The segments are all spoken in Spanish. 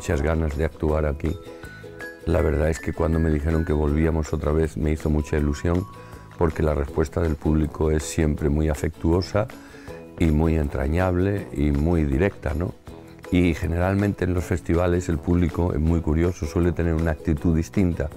muchas ganas de actuar aquí. La verdad es que cuando me dijeron que volvíamos otra vez me hizo mucha ilusión, porque la respuesta del público es siempre muy afectuosa y muy entrañable y muy directa, ¿no? Y generalmente en los festivales el público es muy curioso, suele tener una actitud distinta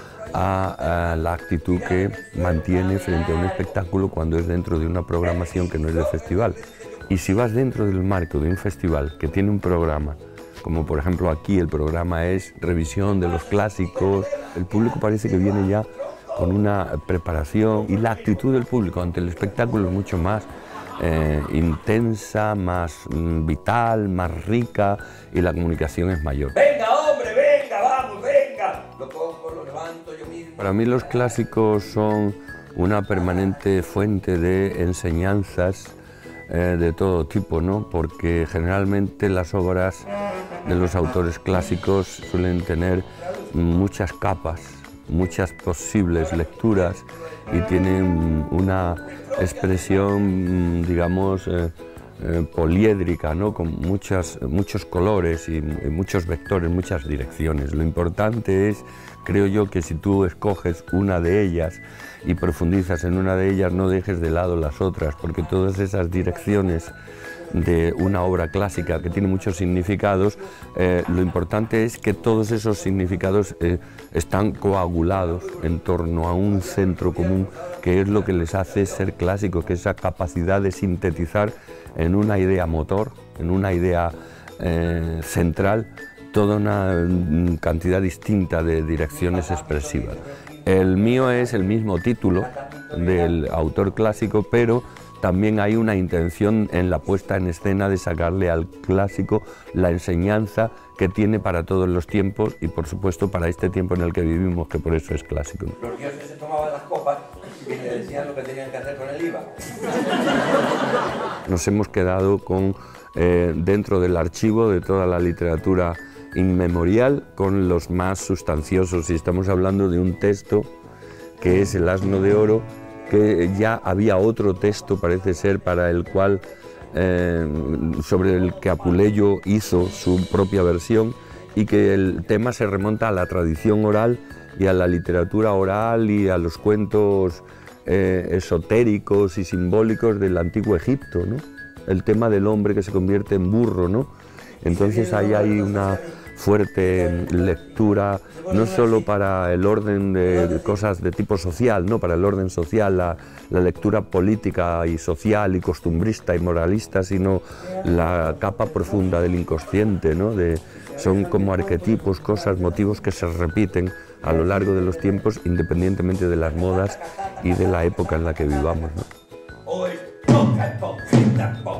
a la actitud que mantiene frente a un espectáculo cuando es dentro de una programación que no es de festival. Y si vas dentro del marco de un festival que tiene un programa, como por ejemplo aquí el programa es revisión de los clásicos, el público parece que viene ya con una preparación y la actitud del público ante el espectáculo es mucho más intensa, más vital, más rica y la comunicación es mayor. ¡Venga, hombre, venga, vamos, venga! Lo pongo, lo levanto yo mismo. Para mí los clásicos son una permanente fuente de enseñanzas de todo tipo, ¿no? Porque generalmente las obras de los autores clásicos suelen tener muchas capas, muchas posibles lecturas y tienen una expresión, digamos, poliédrica, ¿no? Con muchos colores y muchos vectores, muchas direcciones. Lo importante es, creo yo, que si tú escoges una de ellas y profundizas en una de ellas, no dejes de lado las otras, porque todas esas direcciones de una obra clásica que tiene muchos significados, lo importante es que todos esos significados están coagulados en torno a un centro común, que es lo que les hace ser clásicos, que es esa capacidad de sintetizar en una idea motor, en una idea central, toda una cantidad distinta de direcciones expresivas. El mío es el mismo título del autor clásico, pero también hay una intención en la puesta en escena de sacarle al clásico la enseñanza que tiene para todos los tiempos y por supuesto para este tiempo en el que vivimos, que por eso es clásico. Los dioses se tomaban las copas y le decían lo que tenían que hacer con el IVA. Nos hemos quedado con, dentro del archivo de toda la literatura inmemorial, con los más sustanciosos, y estamos hablando de un texto que es El asno de oro, que ya había otro texto, parece ser, para el cual, sobre el que Apuleyo hizo su propia versión, y que el tema se remonta a la tradición oral y a la literatura oral y a los cuentos esotéricos y simbólicos del antiguo Egipto, ¿no? El tema del hombre que se convierte en burro, ¿no? Entonces ahí hay una fuerte lectura, no solo para el orden de cosas de tipo social, ¿no? Para el orden social, la lectura política y social y costumbrista y moralista, sino la capa profunda del inconsciente, ¿no? Son como arquetipos, cosas, motivos que se repiten a lo largo de los tiempos, independientemente de las modas y de la época en la que vivamos, ¿no?